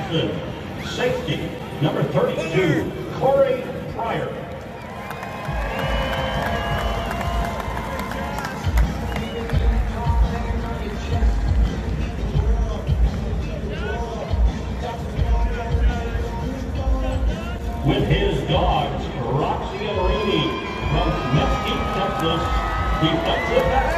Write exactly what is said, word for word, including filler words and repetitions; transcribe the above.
Jackson. Safety, number thirty-two, Corey Pryor. With his dogs, Roxy and Rainey from Mesquite, Texas, defensive back.